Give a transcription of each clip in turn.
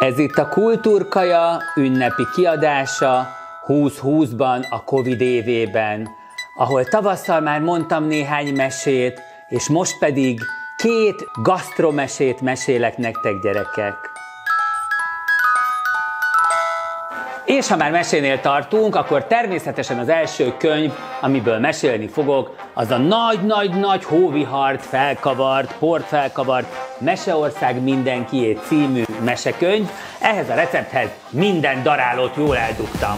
Ez itt a Kultúrkaja ünnepi kiadása 2020-ban, a Covid évében, ahol tavasszal már mondtam néhány mesét, és most pedig 2 gasztromesét mesélek nektek, gyerekek. És ha már mesénél tartunk, akkor természetesen az első könyv, amiből mesélni fogok, az a nagy-nagy-nagy hóvihart felkavart, port felkavart Meseország mindenkié című mesekönyv. Ehhez a recepthez minden darálót jól eldugtam.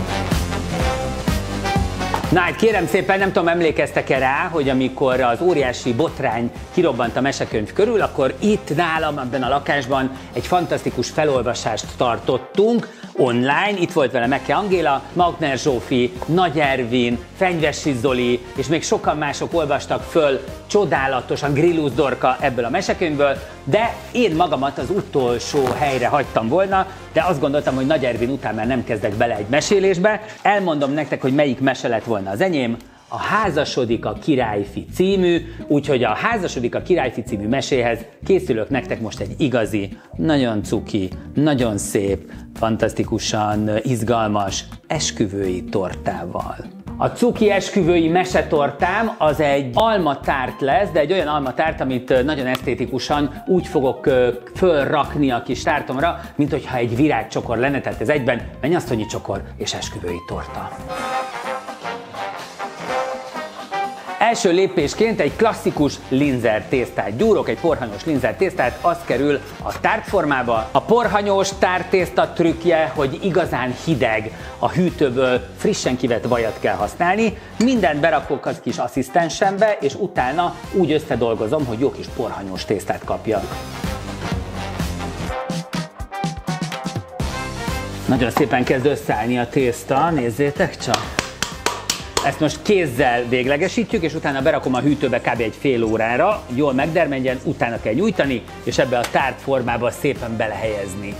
Na hát kérem szépen, nem tudom, emlékeztek-e rá, hogy amikor az óriási botrány kirobbant a mesekönyv körül, akkor itt nálam, ebben a lakásban egy fantasztikus felolvasást tartottunk online. Itt volt vele Meke Angéla, Magner Zsófi, Nagy Ervin, Fenyvesi Zoli, és még sokan mások olvastak föl csodálatosan, Grillus Dorka ebből a mesekönyvből, de én magamat az utolsó helyre hagytam volna, de azt gondoltam, hogy Nagy Ervin után már nem kezdek bele egy mesélésbe. Elmondom nektek, hogy melyik mese lett volna az enyém. A Házasodik a királyfi című, úgyhogy a Házasodik a királyfi című meséhez készülök nektek most egy igazi, nagyon cuki, nagyon szép, fantasztikusan izgalmas esküvői tortával. A cuki esküvői mesetortám az egy almatárt lesz, de egy olyan almatárt, amit nagyon esztétikusan úgy fogok fölrakni a kis tártomra, mint hogyha egy virágcsokor lenne, tehát ez egyben mennyasszonyi csokor és esküvői torta. Első lépésként egy klasszikus linzer tésztát gyúrok, egy porhanyós linzer tésztát, az kerül a tártformába. A porhanyós tártészta trükkje, hogy igazán hideg, a hűtőből frissen kivett vajat kell használni. Mindent berakok az kis asszisztensembe, és utána úgy összedolgozom, hogy jó kis porhanyós tésztát kapjak. Nagyon szépen kezd összeállni a tészta, nézzétek csak! Ezt most kézzel véglegesítjük, és utána berakom a hűtőbe kb. Egy fél órára, jól megdermedjen, utána kell nyújtani, és ebbe a tárt formába szépen belehelyezni.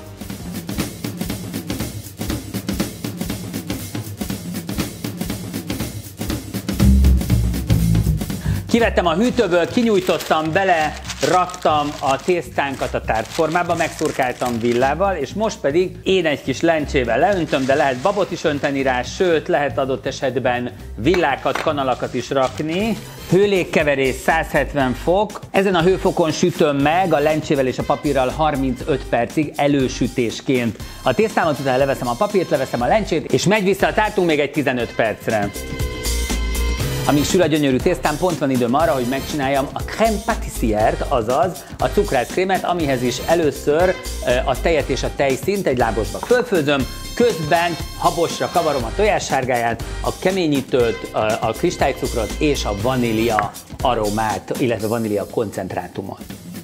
Kivettem a hűtőből, kinyújtottam bele, raktam a tésztánkat a tártformába, megszurkáltam villával, és most pedig én egy kis lencsével leöntöm, de lehet babot is önteni rá, sőt, lehet adott esetben villákat, kanalakat is rakni. Hőlégkeverés 170 fok. Ezen a hőfokon sütöm meg a lencsével és a papírral 35 percig elősütésként. A tésztámat utána leveszem a papírt, leveszem a lencsét, és megy vissza a tártunk még egy 15 percre. Amíg sül a gyönyörű tésztán, pont van időm arra, hogy megcsináljam a crème pâtissière-t, azaz a cukrászkrémet, amihez is először a tejet és a tejszínt egy lábosba fölfőzöm, közben habosra kavarom a tojássárgáját, a keményítőt, a kristálycukrot és a vanília aromát, illetve vanília koncentrátumot.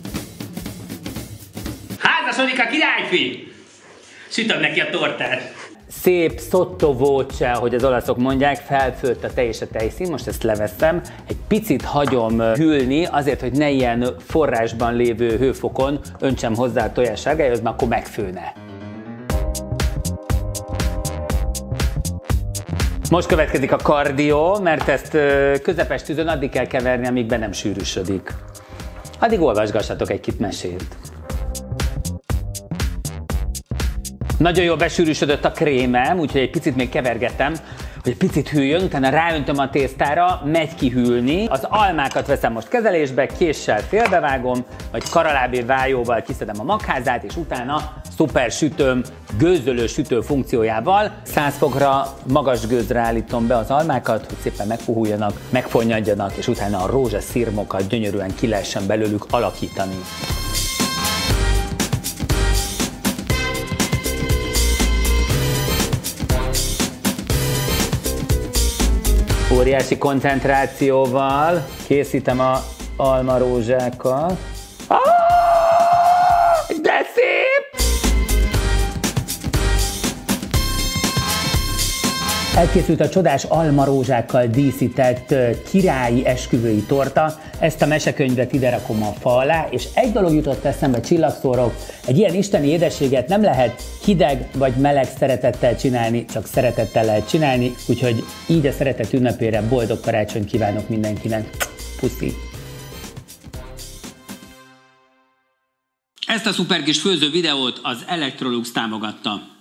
Házasodik a királyfi! Sütöm neki a tortát! Szép sottovoce, ahogy az olaszok mondják, felfőtt a tej és a tejszín, most ezt leveszem, egy picit hagyom hűlni, azért, hogy ne ilyen forrásban lévő hőfokon öntsem hozzá a tojássárgájához, mert akkor megfőne. Most következik a kardió, mert ezt közepes tűzön addig kell keverni, amíg be nem sűrűsödik. Addig olvasgassatok egy-két mesét. Nagyon jól besűrűsödött a krémem, úgyhogy egy picit még kevergetem, hogy egy picit hűljön, utána ráöntöm a tésztára, megy kihűlni. Az almákat veszem most kezelésbe, késsel félbevágom, vagy karalábé vájóval kiszedem a magházát, és utána szuper sütöm, gőzölő sütő funkciójával. 100 fokra magas gőzre állítom be az almákat, hogy szépen megpuhuljanak, megfonnyadjanak, és utána a rózsaszirmokat gyönyörűen ki lehessen belőlük alakítani. Óriási koncentrációval készítem az almarózsákat. De szép! Elkészült a csodás almarózsákkal díszített királyi esküvői torta. Ezt a mesekönyvet ide rakom a fa alá, és egy dolog jutott eszembe, csillagszórok, egy ilyen isteni édességet nem lehet hideg vagy meleg szeretettel csinálni, csak szeretettel lehet csinálni, úgyhogy így a szeretet ünnepére boldog karácsonyt kívánok mindenkinek. Puszi! Ezt a szuper kis főző videót az Electrolux támogatta.